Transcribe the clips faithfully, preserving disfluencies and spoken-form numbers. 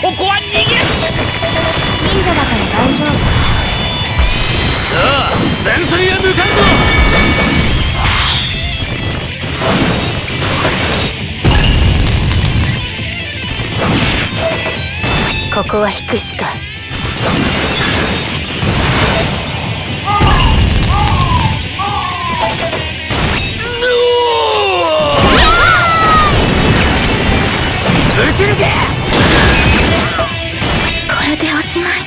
ここは逃げる。 忍者だから大丈夫。 さあ前線へ向かうぞ。 ここは引くしか。 撃ち抜け。 これでおしまい。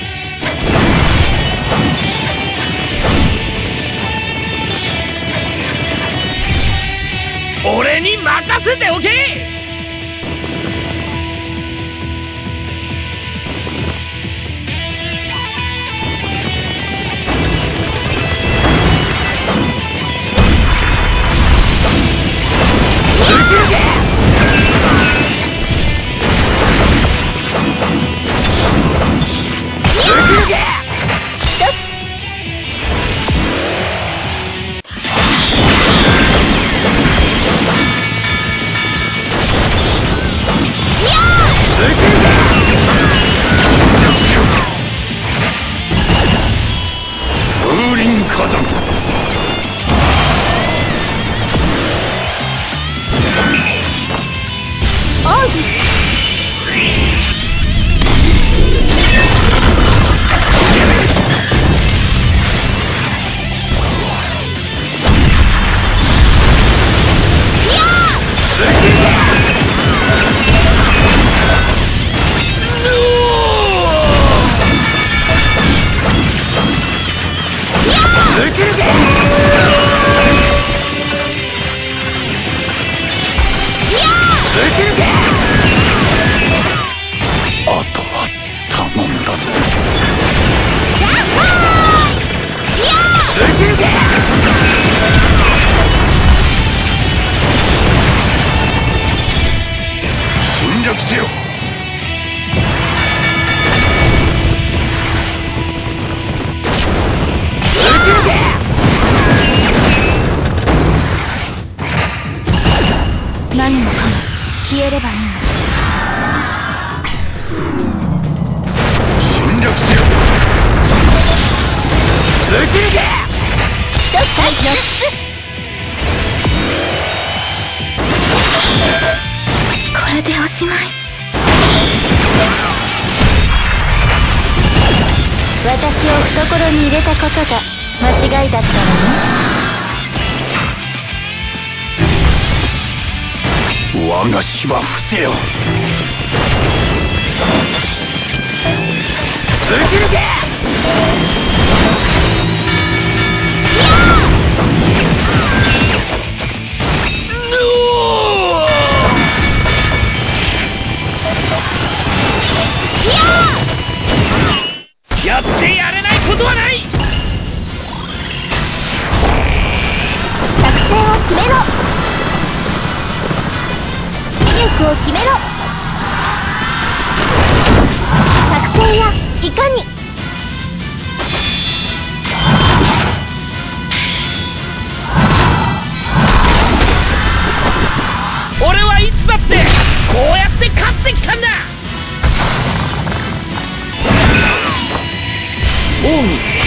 俺に任せておけ。何もかも消えればいいんだ。 侵略せよ。撃ち抜け。 一つ対四つ。これでおしまい。私を懐に入れたことが間違いだったわね。 我が死は伏せよ。撃ち抜け。やってやれないことはない。 作戦を決めろ。威力を決めろ。作戦はいかに。 俺はいつだってこうやって勝ってきたんだ。王に